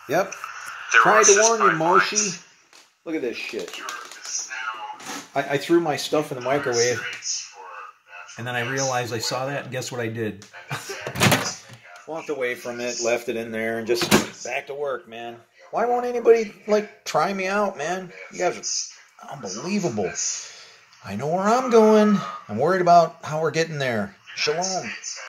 Yep. Tried to warn you, Moshi. Look at this shit. I threw my stuff in the microwave, and then I realized I saw that, and guess what I did? Walked away from it, left it in there, and just back to work, man. Why won't anybody, like, try me out, man? You guys are unbelievable. I know where I'm going. I'm worried about how we're getting there. Shalom.